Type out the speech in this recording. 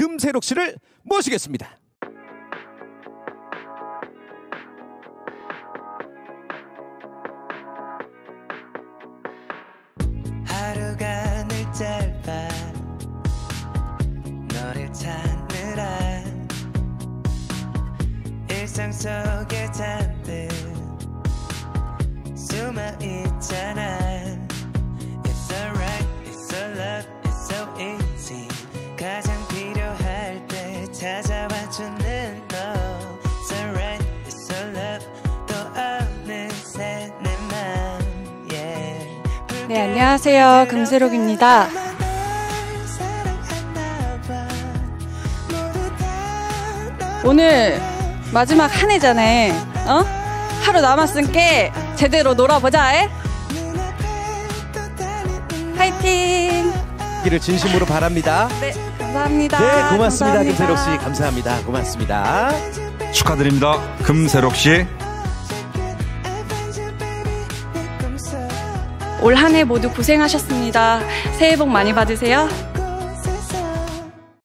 금세록 씨를 모시겠습니다. 하루가 늘 짧아 너를 찾느라 일상 속에 잔뜩 숨어 있잖아. It's alright, it's so love, it's so easy. 가장 필요할 때 찾아와주는 너. It's alright, it's so love, 또 어느새 내 맘, yeah. 네, 안녕하세요. 금세록입니다. 오늘 마지막 한 해잖아. 하루 남았으니까 제대로 놀아보자. 파이팅! 기를 진심으로 바랍니다. 네, 감사합니다. 네, 고맙습니다. 감사합니다. 금세록 씨 감사합니다. 고맙습니다. 축하드립니다. 금세록 씨. 올 한 해 모두 고생하셨습니다. 새해 복 많이 받으세요.